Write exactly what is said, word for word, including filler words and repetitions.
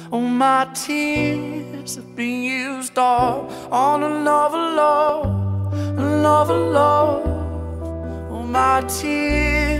Oh, my tears have been used all on another love, another love. Oh, my tears